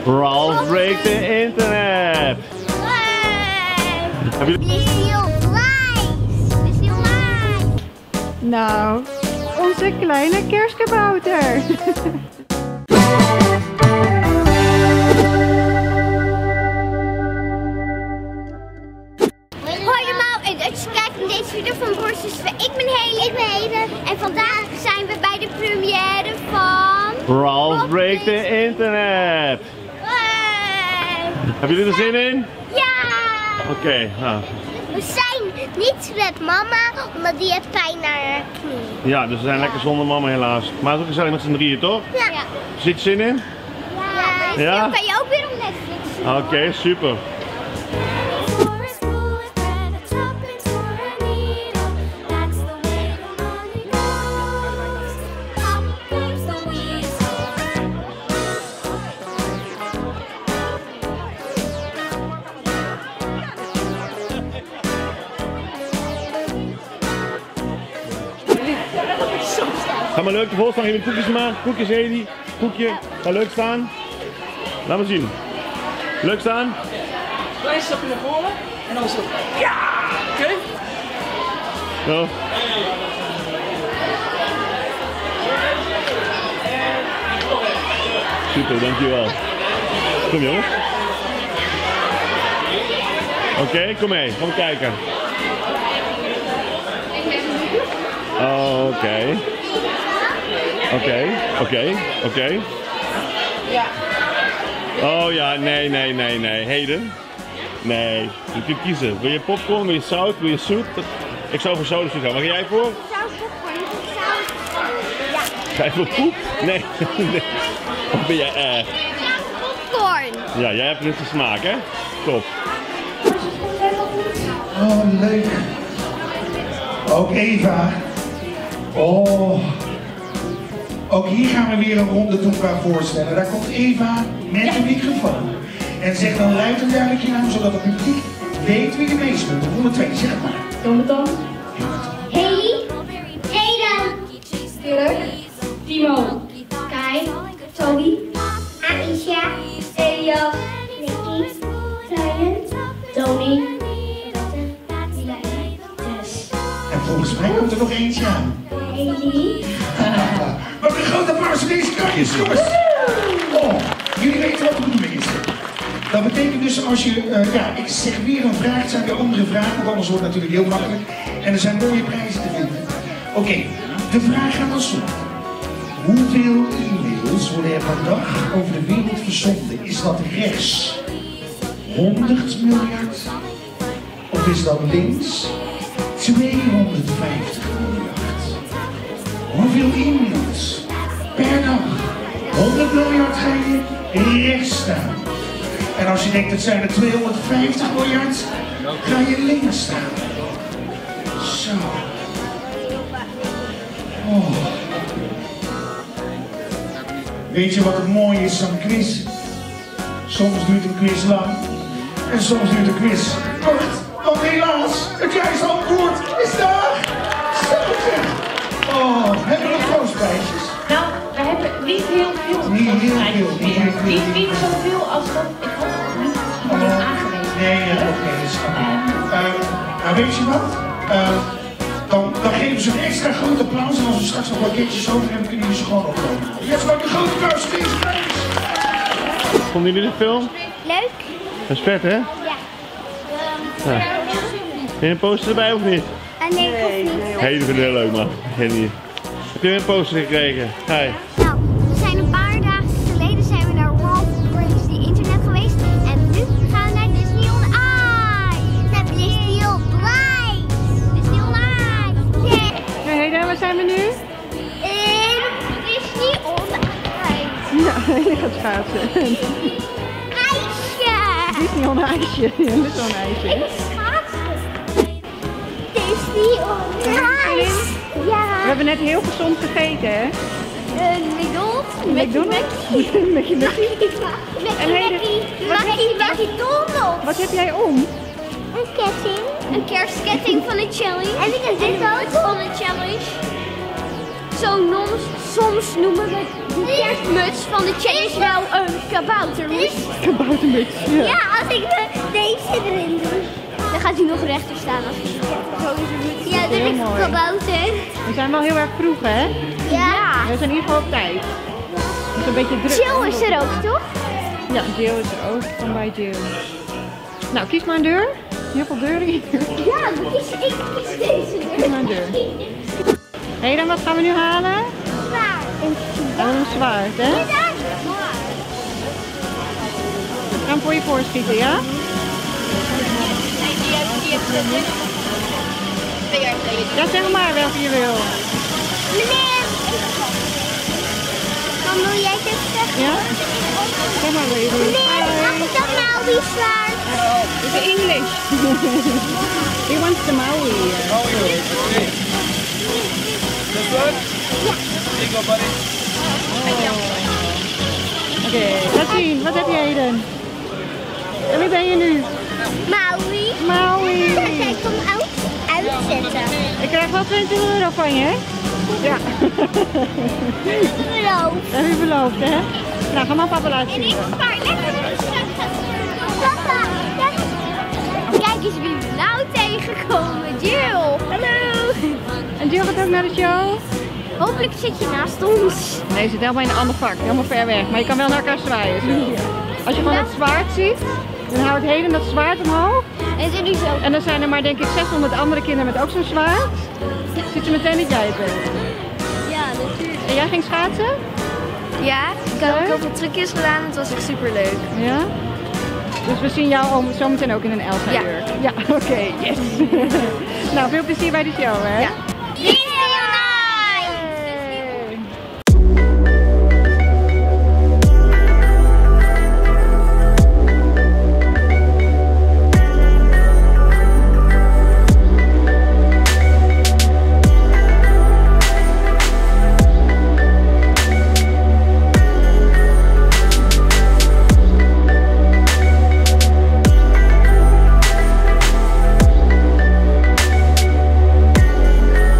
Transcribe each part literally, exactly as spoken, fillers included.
Ralph breekt de internet. Heb je... Nou, onze kleine kerstkabouter. Hoi allemaal en dat je kijkt naar deze video van Borstjes. Ik ben Haley. Ik ben Heden. En vandaag zijn we bij de première van... Ralph breekt de internet. Hey. Hebben jullie er zin in? Ja! Oké, okay, nou. We zijn niet met mama, omdat die heeft pijn naar haar knie. Ja, dus we zijn lekker zonder mama helaas. Maar het is ook gezellig met z'n drieën, toch? Ja. Ja. Zit je zin in? Ja. Ja? Dan kan je ook weer op Netflix zien. Oké, okay, super. Ga maar leuk ervoor staan, geef me koekjes maar. Koekjes Haley, koekje. Ga leuk staan. Laat me zien. Leuk staan. Klein stapje naar voren en dan zo. Ja! Oké. Okay. Zo. Super, dankjewel. Kom jongens. Oké, okay, kom mee. Kom kijken. Oké. Okay. Oké, oké, oké. Ja. Oh ja, nee, nee, nee, nee. Heden? Nee, je kunt kiezen. Wil je popcorn, wil je zout, wil je zoet? Ik zou voor soda gaan. Waar ga jij voor? Zout popcorn, zout. Ja. Ga je voor poep? Nee. Nee. Of ben jij erg? Popcorn. Ja, jij hebt dus de smaak, hè? Top. Oh, leuk. Ook Eva. Oh. Ook hier gaan we weer een ronde toepa voorstellen. Daar komt Eva met de microfoon. En zeg dan luid en duidelijk je naam, zodat het publiek weet wie er meespeelt. ronde twee, zeg het maar. Jonathan. Haley. Heden. Dirk. Timo. Kai. Toby. Aisha. Elio. Nicky. Ryan. Tony. Tess. En volgens mij komt er nog eentje aan. Haley. Wat een grote applaus voor deze krakjes, jongens! Oh, jullie weten wat de bedoeling is. Dat betekent dus als je, uh, ja, ik zeg weer een vraag, het zijn weer andere vragen, want anders wordt het natuurlijk heel makkelijk. En er zijn mooie prijzen te vinden. Oké, okay, de vraag gaat als volgt. Hoeveel e-mails worden er per dag over de wereld verzonden? Is dat rechts honderd miljard? Of is dat links tweehonderdvijftig miljard? Hoeveel e-mails per dag? honderd miljard ga je rechts staan. En als je denkt het zijn er tweehonderdvijftig miljard, ga je links staan. Zo. Oh. Weet je wat het mooie is van quiz? Soms duurt een quiz lang en soms duurt een quiz kort. Want helaas, het juiste antwoord is daar. Zo zeg. Oh, hebben we nog troostprijsjes? Nou, we hebben niet heel veel Niet heel veel, niet heel veel. Niet, niet zoveel als dat ik had niet Oh, aangewezen. nee, ja, oké, okay, dat is goed. Uh, nou, weet je wat? Uh, dan, dan geven ze een extra groot applaus en als we straks nog wat keertjes over hebben, kunnen jullie ze gewoon opkomen. Ja, ze maken een grote applaus voor deze prijs. Vonden jullie de film? Leuk. Dat is vet, hè? Ja. Ja. Heb je een poster erbij of niet? Ah, nee, ik hoef niet. Hey, dat vind ik heel leuk, man. Geen Heb je een poster gekregen? Hi. Nou, we zijn een paar dagen geleden zijn we naar Ralph Breaks the Internet geweest. En nu gaan we naar Disney on Ice. Naar Disney on Ice. Disney on Ice. Yeah. Hey, hey, waar zijn we nu? In Disney on Ice. Ja, je gaat schaatsen. IJsje. Disney on ijsje. Ja, dit is zo'n ijsje. Ik schaatsen. Disney on Ice. Ja. We hebben net heel gezond gegeten, hè? Een McDonald's. McDonald's? Met je Mickey? En Mickey. Mickey McDonald's. Wat heb jij om? Een ketting. Een kerstketting van de challenge. En ik heb dit ook van de challenge. Zo soms, soms noemen we kerstmuts van de challenge wel een kaboutermuts. Kaboutermuts. Ja. Ja, als ik de, deze erin doe, dan gaat hij nog rechter staan als hij zo is een muts. Ja, dat Heel is mooi. kabouter. We zijn wel heel erg vroeg, hè? Ja. We zijn in ieder geval op tijd. Het is een beetje druk. Jill is er ook, toch? Ja, Jill is er ook. Kom bij Jill. Nou, kies maar een deur. Heel veel deuren hier. Ja, dan kies ik kies deze Kies deur. maar een deur. Hé, dan wat gaan we nu halen? Zwaar. Oh, een zwaard, hè? We gaan voor je voorschieten, ja? Ja, zeg maar welke je wil. Meneer. Dan wil jij dit zeggen? Ja? Zeg maar wat je wil. Meneer, mag ik dat Maui zwaard? It's English. He wants the Maui. This one? Here you go, buddy. Oké, laat zien. Wat heb je, Eden? En wie ben je nu? Maui. Maui. Kijk, kom uit, uitzetten. Ik krijg wel twintig euro van je, hè? Ja. Geloof. Dat heb je beloofd, hè? Nou, ga maar papa laten En ik zien. spaar lekker met de Papa, kijk. Kijk eens wie we nou tegenkomen. Jill. Hallo. En Jill gaat ook naar de show? Hopelijk zit je naast ons. Nee, ze zit helemaal in een ander vak. Helemaal ver weg. Maar je kan wel naar elkaar zwaaien. Zo. Als je gewoon het zwaard ziet, dan houdt Heden dat zwaard omhoog. En zit nu zo. En dan zijn er maar denk ik zeshonderd andere kinderen met ook zo'n zwaard. Ziet je meteen dat jij het bent. Ja, natuurlijk. En jij ging schaatsen? Ja, ik heb ook heel veel trucjes gedaan en het was echt super leuk. Ja. Dus we zien jou ook zo meteen ook in een Elsa Ja. jurk. Ja, oké, yes. Nou, veel plezier bij de show, hè? Ja. Disney on Ice.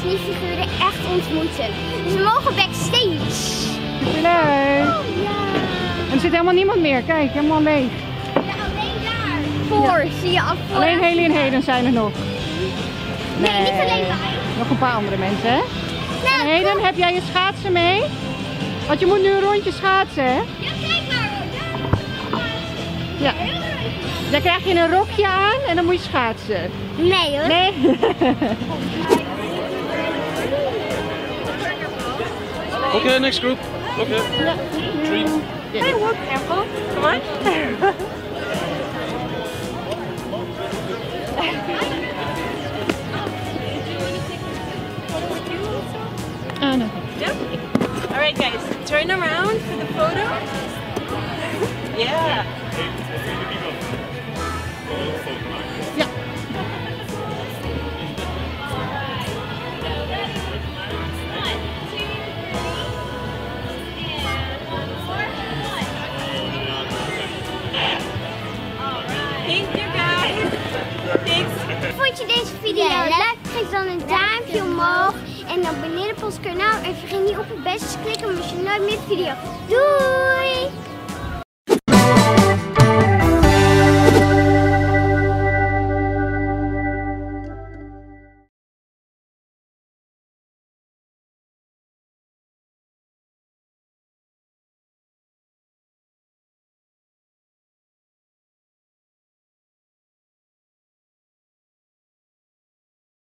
Disney-figuren echt ontmoeten. Dus we mogen backstage. Superleuk. Oh, ja. En er zit helemaal niemand meer. Kijk, helemaal leeg. Ja, alleen daar. Voor, zie je af voor. Alleen Haley en Hayden zijn er nog. Nee, niet alleen wij. Nog een paar andere mensen, hè? Nou, En Hayden, heb jij je schaatsen mee? Want je moet nu een rondje schaatsen, hè? ja, kijk maar. Ja. Dan krijg je een rokje aan en dan moet je schaatsen. Nee hoor. Nee? Okay, next group. Okay. Three. Hey, walk careful. Come on. Oh no. Yep. All right, guys, turn around for the photo. Yeah. Ja. Thank you, guys. Thanks. Vond je deze video leuk? Geef dan een duimpje omhoog. En abonneer op ons kanaal. En vergeet niet op het beste te klikken, om je nooit meer video. Doei!